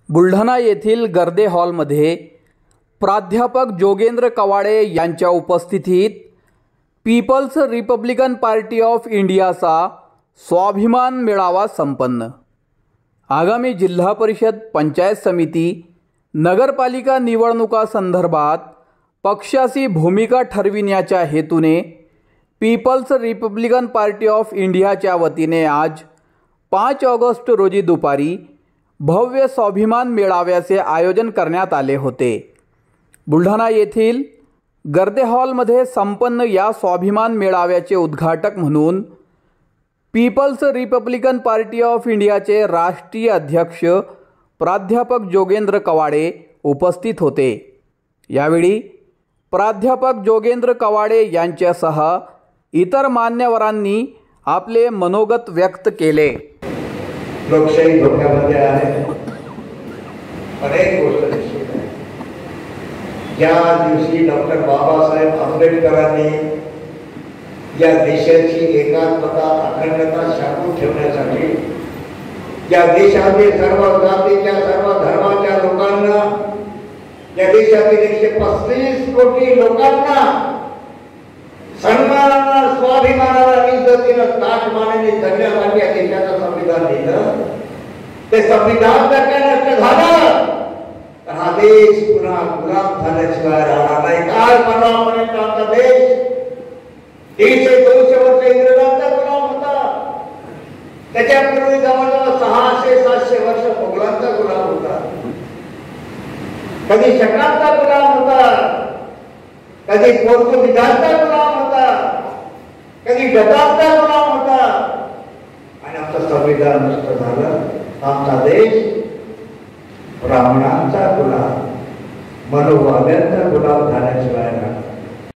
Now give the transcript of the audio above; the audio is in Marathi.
बुलढाणा येथील गर्दे हॉलमध्ये प्राध्यापक जोगेंद्र कवाडे यांच्या उपस्थितीत पीपल्स रिपब्लिकन पार्टी ऑफ इंडियाचा स्वाभिमान मेळावा संपन्न। आगामी जिल्हा परिषद, पंचायत समिती, नगरपालिका निवडणुका संदर्भात पक्षाची भूमिका ठरविण्याच्या हेतूने पीपल्स रिपब्लिकन पार्टी ऑफ इंडियाच्या वतीने आज 5 ऑगस्ट रोजी दुपारी भव्य स्वाभिमान मेळाव्याचे आयोजन करण्यात आले होते। बुलढाणा येथील गर्दे हॉलमध्ये संपन्न या स्वाभिमान मेळाव्याचे उद्घाटक म्हणून पीपल्स रिपब्लिकन पार्टी ऑफ इंडियाचे राष्ट्रीय अध्यक्ष प्राध्यापक जोगेंद्र कवाडे उपस्थित होते। यावेळी प्राध्यापक जोगेंद्र कवाडे यांच्यासह इतर मान्यवरांनी आपले मनोगत व्यक्त केले। लोकशाही धोक्यामध्ये आहे, अनेक गोष्ट दिसत आहे। ज्या दिवशी डॉक्टर बाबासाहेब आंबेडकरांनी या देशाची एकात्मता, अखंडता शाबूत ठेवण्यासाठी या देशातील सर्व जातीच्या, सर्व धर्माच्या लोकांना, या देशातील 135 कोटी लोकांना सन्मानानं, स्वाभिमानानं, इज्जतीनं, ताठमानेने जगण्यासाठी या देशाचं संविधान दिलं। ते संविधान जर का नष्ट झालं तर हा देश पुन्हा गुलाम झाल्याशिवाय राहणार नाही। काल परवापर्यंत आमचा देश 150-200 वर्ष इंग्रजांचा गुलाम होता, त्याच्यापूर्वी जवळजवळ 600-700 वर्ष मोगलांचा गुलाम होता, कधी शकांचा गुलाम होता, कधी पोर्तुगीजांचा गुलाम होता, कधी डचांचा गुलाम होता, आणि आमचं संविधान नष्ट झालं। आमचा देश ब्राह्मणांचा गुलाम, मनोवाद्यांचा गुलाम